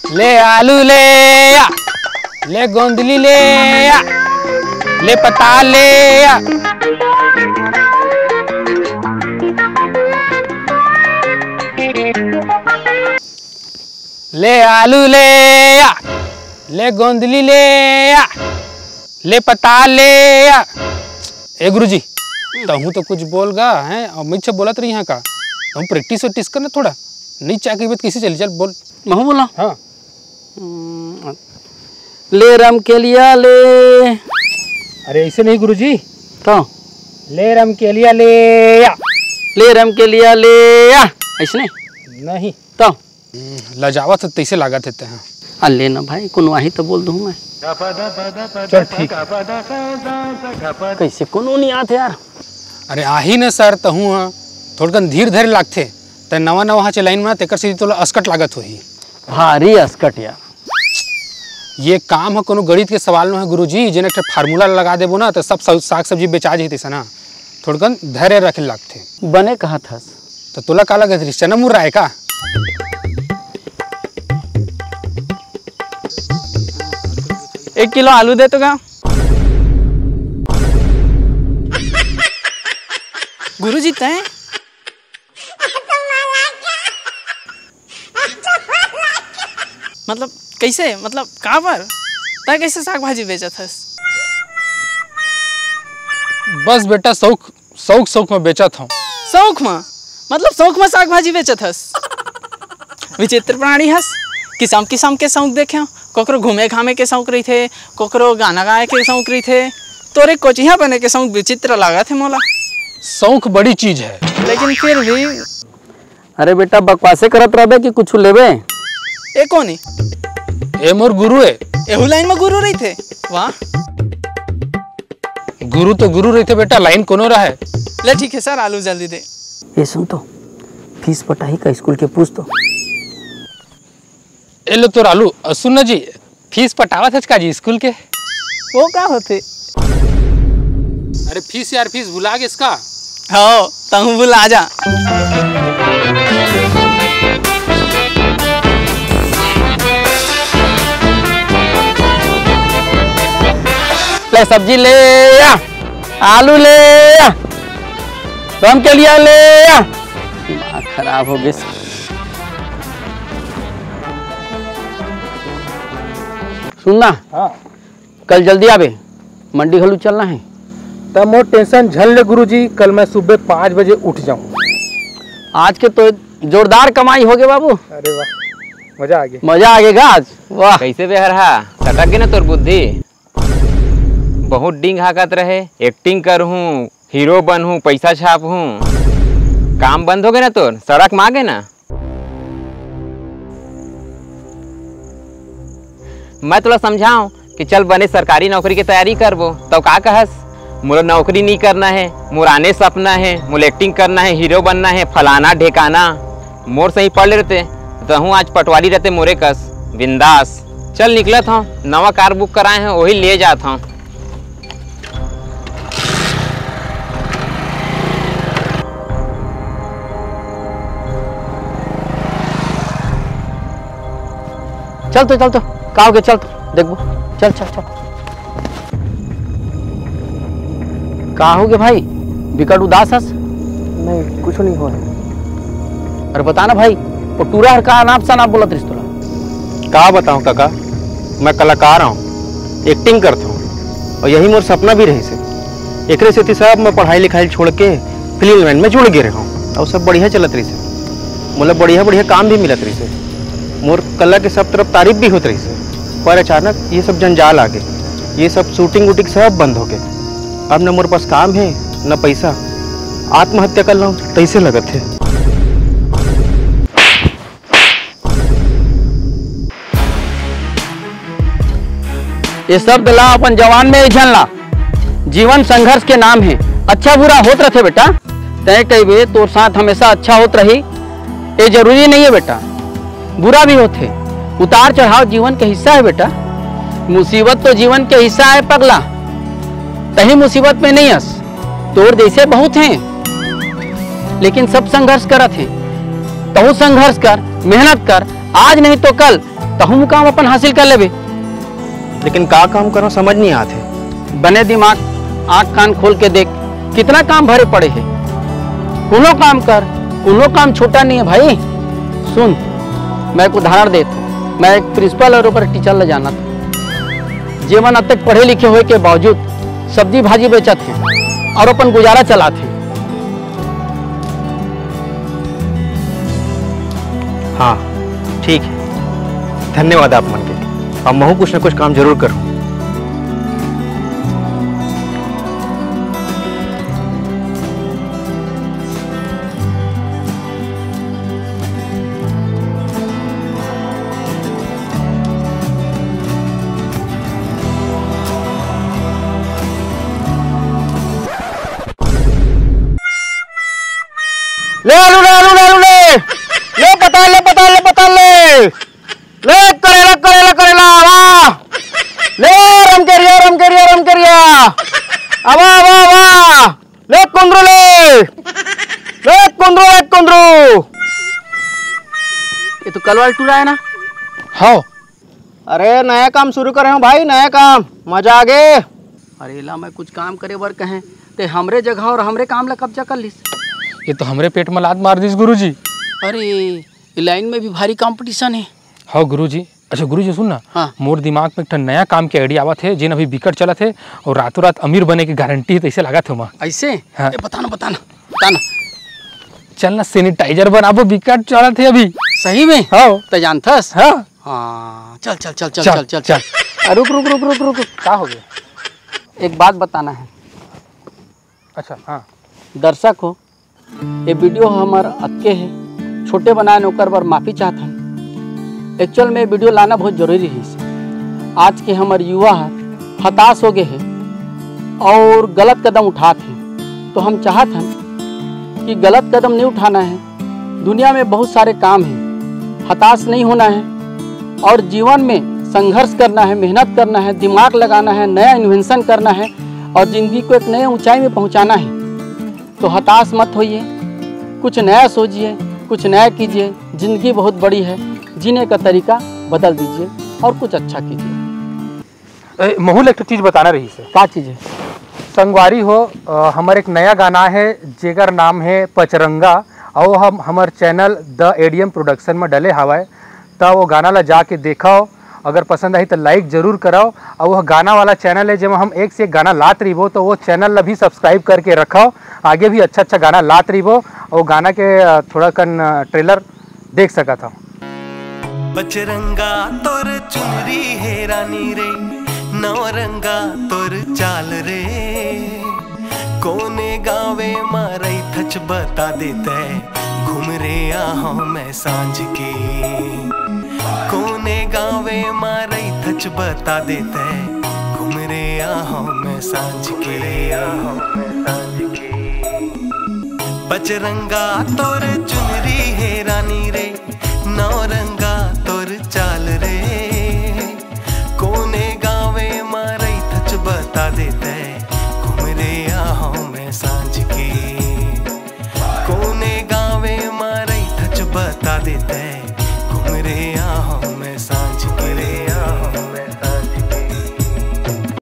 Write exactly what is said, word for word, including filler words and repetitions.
ले आलू ले आ, ले गोंदली ले आ, ले पता ले आ। ले आलू ले आ, ले गोंदली ले आ, ले पता ले आ। ए गुरुजी तहू तो कुछ बोल गा हैं और मुझसे बोलत रही यहाँ का हम प्रैक्टिस वैक्टिस करना थोड़ा नहीं चाह के बात कैसे चली चल बोल मैं बोला हाँ ले रम के लिया ले। अरे ऐसे नहीं गुरुजी तो ले रम के लिया ले आ। ले रम के लिया ले आ ऐसे नहीं नहीं तो लजावत तो तैसे लागत है हैं आ लेना भाई कोनो आही तो बोल दूँ मैं चल ठीक कैसे कोनो नहीं आते यार। अरे आही न सर तहू हाँ थोड़कन धीर धैर्य लागते ते नवा नवा हाँ लाइन में तेकर से तो अस्कट लागत हो ही भारी अस्कट यार। ये काम है कोनो गणित के सवाल में है गुरुजी जेने एक फार्मूला लगा देबो ना तो सब साग सब्जी बेचा जैते सना थोड़कन धैर्य रखे लागते बने कहा था तो तोला का लगत रही चना मुर्रा है का एक किलो आलू दे तो का गुरुजी तय मतलब कैसे मतलब कहाँ पर तय कैसे साग भाजी बेचा था बस बेटा शौक शौक शौक में बेचा था शौक में मतलब शौक में साग भाजी बेचा था विचित्र प्राणी हस किस्म किस्म के शौक देखे कोकरो घूमे घामे के शौक रही थे कोकरो गाना गाए के शौक रही थे तोरे कोचिया बने के शौक विचित्र लगा थे मोला शौक बड़ी चीज है लेकिन फिर भी अरे बेटा बकवासे करत रहे कि कुछ लेबे ए कोनी ए मोर गुरु है एहू लाइन में गुरु रही थे वाह गुरु तो गुरु रही थे बेटा लाइन कोनो रहा है ले ठीक है सर आलू जल्दी दे ये सुन तो फीस पटाही का स्कूल के पूछ तो ए लो तो आलू सुन ना जी फीस पटावा था का जी स्कूल के वो क्या होते अरे फीस यार फीस भुला गए इसका हाँ तहु बुला जा ले सब्जी ले आ, आलू ले आ, रम के लिया ले आ। दिमाग खराब हो गया सुनना हाँ कल जल्दी आवे मंडी घलू चलना है तब मोर टेंशन झल ले गुरुजी कल मैं सुबह पाँच बजे उठ जाऊँ आज के तो जोरदार कमाई हो गए बाबू। अरे वाह मजा आ गया मजा आ गएगा आज वाह कैसे बेहरहा सटक गए ना तोर बुद्धि बहुत डिंग हाकत रहे एक्टिंग कर हूँ हीरो बन हूँ पैसा छाप हूँ काम बंद हो गए ना तोर सड़क मांगे ना मैं तुला समझाऊं कि चल बने सरकारी नौकरी की तैयारी करबो तो का कहस मोर नौकरी नहीं करना है मोर आने सपना है मोर एक्टिंग करना है हीरो बनना है फलाना ढेकाना मोर सही पढ़ लेते तो हूँ आज पटवारी रहते मोरे कस बिंदास चल निकलत हूँ नवा कार बुक कराए हैं वही ले जात हूँ चल तो चल तो काव के चल तो देखबो चल चल चल कहा हो गए भाई विकट उदास हस नहीं कुछ नहीं हुआ अरे बता ना भाई वो टूरा हर का नाप सा नाप बोलत रिस तोला का बताऊं काका मैं कलाकार हूँ एक्टिंग करता हूँ और यही मोर सपना भी रही से एक से सब मैं पढ़ाई लिखाई छोड़ के फिल्म लाइन में जुड़ गए रहा हूँ और सब बढ़िया चलत रही से मतलब बढ़िया बढ़िया काम भी मिलत रही से मोर कला के सब तरफ तारीफ भी होत रही से पर अचानक ये सब जंजाल आ गए ये सब शूटिंग वूटिंग सब बंद हो गए अब न मोर पास काम है न पैसा आत्महत्या कर लो तैसे लगत है ये सब ला अपन जवान में झन ला जीवन संघर्ष के नाम है अच्छा बुरा होत रहे बेटा तय कहे तो साथ हमेशा अच्छा होत रही ये जरूरी नहीं है बेटा बुरा भी होते उतार चढ़ाव जीवन के हिस्सा है बेटा मुसीबत तो जीवन के हिस्सा है पगला तही मुसीबत में नहीं हंस तोर जैसे बहुत हैं लेकिन सब संघर्ष करत हैं तहु संघर्ष कर मेहनत कर आज नहीं तो कल तहु मुकाम अपन हासिल कर लेबे। लेकिन का काम करो समझ नहीं आते। बने दिमाग, आँख कान खोल के देख, कितना काम भरे पड़े है। कोनो काम कर, कोनो काम छोटा नहीं है भाई। सुन, मैं एक उदाहरण देता हूँ। मैं एक प्रिंसिपल और ऊपर टीचर ले जाना था। जीवन अब तक पढ़े लिखे हुए के बावजूद सब्जी भाजी बेचत हैं और अपन गुजारा चलाते हैं। हाँ ठीक है, धन्यवाद आप मन के। अब मैं कुछ न कुछ काम जरूर करूँ। ले आलू ले आलू ले आलू ले ले पता ले पता ले पता ले ले करेला करेला करेला वाह ले रमकेरिया रमकेरिया रमकेरिया आवा आवा आवा ले कुंदरू ले ले कुंदरू ले कुंदरू। ये तो कल वाला टूरा है ना? हाँ। अरे नया काम शुरू करे हो भाई, नया काम, मजा आ गए। अरे ला मैं कुछ काम करे बर कहें ते हमरे जगह और हमरे काम ला कब्जा कर लिस। ये तो हमरे पेट में लात मार दीस गुरुजी। अरे लाइन में भी भारी कंपटीशन है। हाँ गुरुजी। अच्छा गुरुजी सुन ना, हाँ। मोर दिमाग में एक नया काम के आइडिया आवत है, जिन अभी बिकट चलत है और रातों रात अमीर बने की गारंटी है, तो ऐसे लगा थे वहाँ। ऐसे? हाँ। ए, बताना बताना बताना। चल ना सैनिटाइजर बनाबो, बिकट चलत है अभी। सही में? हाँ। तो जानथस? हाँ हाँ चल चल चल चल चल, चल चल चल। चल। रुक रुक रुक रुक रुक रुक। क्या हो गया? एक बात बताना है। अच्छा हाँ। दर्शक हो, ये वीडियो हमार अतके है, छोटे बनाए नौकर पर माफ़ी चाहता हूँ। एक्चुअल में वीडियो लाना बहुत जरूरी है। इसे आज के हमारे युवा हताश हो गए हैं और गलत कदम उठाते हैं। तो हम चाहते हैं कि गलत कदम नहीं उठाना है। दुनिया में बहुत सारे काम हैं, हताश नहीं होना है और जीवन में संघर्ष करना है, मेहनत करना है, दिमाग लगाना है, नया इन्वेंशन करना है और ज़िंदगी को एक नए ऊंचाई में पहुंचाना है। तो हताश मत होइए, कुछ नया सोचिए, कुछ नया कीजिए। ज़िंदगी बहुत बड़ी है, जीने का तरीका बदल दीजिए और कुछ अच्छा कीजिए। महूल एक चीज़ बताना रही से। क्या चीज़ है? संगवारी हो, हमारे एक नया गाना है जेकर नाम है पचरंगा, और हम हमारे चैनल द एडीएम प्रोडक्शन में डले हवाए। तो वो गाना ला जाके देखाओ, अगर पसंद आई तो लाइक जरूर कराओ। और वह गाना वाला चैनल है जब हम एक से एक गाना लात रही वो, तो वो चैनल ला भी सब्सक्राइब करके रखाओ। आगे भी अच्छा अच्छा गाना लात रही वो, और गाना के थोड़ा कन ट्रेलर देख सका था। बचरंगा तोर चुनरी है रानी रे, नवरंगा तोर चाल रे, कोने गावे मारई थच बता देते, घूम रे आहो मैं सांझ के, कोने गावे मारई थच बता देते, घूम रे आहो मैं सांझ के, आहो मैं सांझ के। बचरंगा तोर चुनरी है रानी रे, नौरंगा तोर चाल रे, कोने गावे मारई थच बता देते, घूम रे आहो मैं सांझ के, कोने गावे मारई थच बता देते, घूम रे आहो मैं सांझ